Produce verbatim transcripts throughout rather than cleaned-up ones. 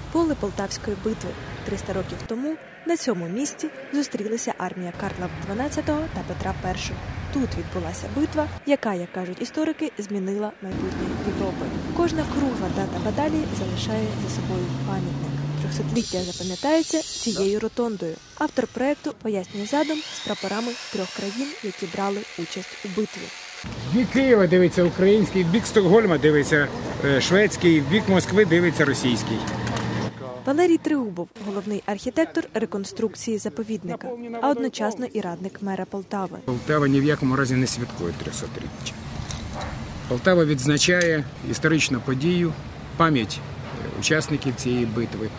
Поле Полтавської битви. триста років тому на цьому місці зустрілися армія Карла дванадцятого та Петра Першого. Тут відбулася битва, яка, як кажуть історики, змінила майбутнє Європи. Кожна кругла дата баталії залишає за собою пам'ятник. Трьохсотліття запам'ятається цією ротондою. Автор проєкту пояснює задум з прапорами трьох країн, які брали участь у битві. В бік Києва дивиться український, в бік Стокгольма дивиться шведський, в бік Москви дивиться російський. Валерій Тригубов – головний архітектор реконструкції заповідника, а одночасно і радник мера Полтави. Полтава ні в якому разі не святкує трьохсотліття. Полтава відзначає історичну подію, пам'ять учасників цієї битви.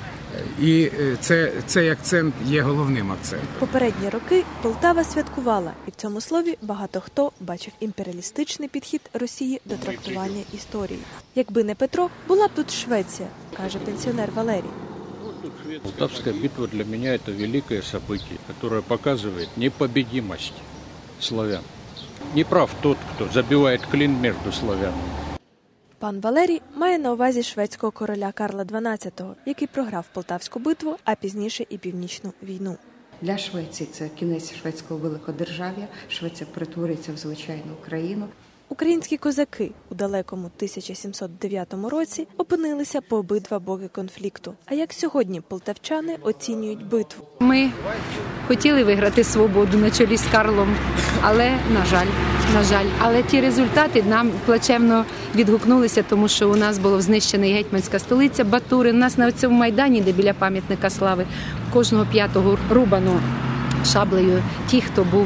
І це, цей акцент є головним акцентом. Попередні роки Полтава святкувала, і в цьому слові багато хто бачив імперіалістичний підхід Росії до трактування історії. Якби не Петро, була б тут Швеція, каже пенсіонер Валерій. Полтавская битва для меня – это великое событие, которое показывает непобедимость славян. Не прав тот, кто забивает клин между славянами. Пан Валерій має на увазі шведського короля Карла дванадцятого, який програв Полтавську битву, а пізніше і Північну війну. Для Швеції це кінець шведського великодержав'я, Швеція перетворюється в звичайну країну. Українські козаки у далекому тисяча сімсот дев'ятому році опинилися по обидва боки конфлікту. А як сьогодні полтавчани оцінюють битву? Ми хотіли виграти свободу на чолі з Карлом, але, на жаль, на жаль. Але ті результати нам плачевно відгукнулися, тому що у нас було знищена гетьманська столиця Батурин. У нас на цьому майдані, де біля пам'ятника слави, кожного п'ятого рубано шаблею ті, хто був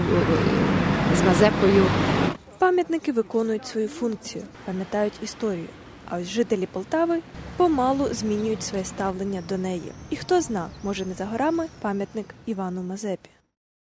з Мазепою. Пам'ятники виконують свою функцію, пам'ятають історію. А ось жителі Полтави помалу змінюють своє ставлення до неї. І хто зна, може не за горами пам'ятник Івану Мазепі.